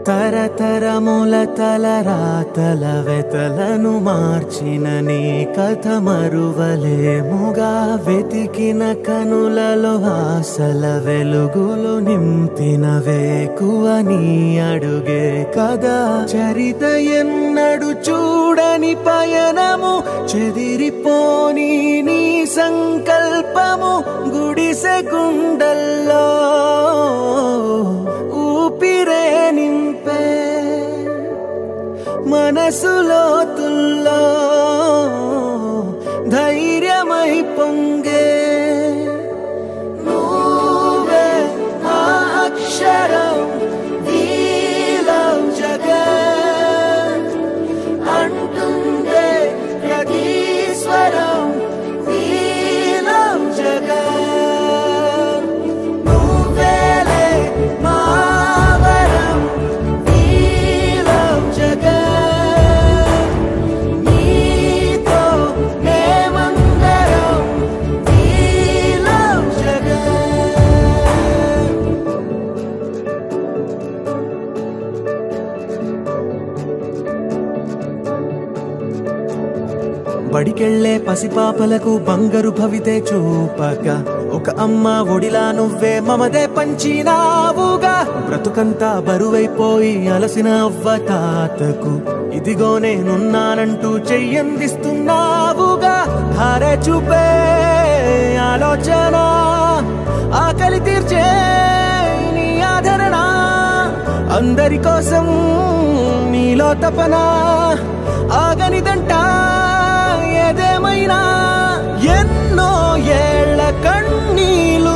తరతరముల తలరాతల వెతలను మార్చిన నీ కథ మరువలేముగా వెతికిన కనులలో ఆశల వెలుగులు నింపిన వేకువ నీ అడుగే కదా చరిత ఎన్నడు చూడని పయనము చెదిరిపోని నీ సంకల్పము గుడిసె గుండెల్లో ఊపిరే నింపే మనసులో తుల్లో ధైర్యమై పొంగే నువ్వే ఆ అక్షరం వీలం జగత్ అంటుందే ప్రతి స్వరం వీలం జగత్ నువ్వేలే మా వరం వీలం జగత్ నీతో మేమందరం వీలం జగత్ బడికెళ్లే పసిపాపలకు బంగారు భవితే చూపక ఒక అమ్మ ఒడిలా నువ్వే మమదే పంచినావుగా బ్రతుకంతా బరువైపోయి అలసిన అవ్వ తాతకు ఇదిగో నేనున్నానంటూ చెయ్యందిస్తున్నావుగా ధారే చూపే ఆలోచన ఆకలి తీర్చే నీ ఆదరణ అందరి కోసం నీలో తపన ఆగనిదంట ఏదేమైనా ఎన్నో ఏళ్ల కన్నీలు